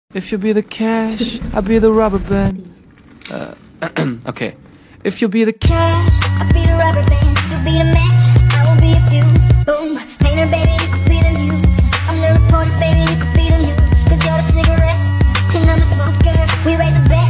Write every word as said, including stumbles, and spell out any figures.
If you be the cash, I'll be the rubber band. Uh, okay. If you be the cash, I'll be the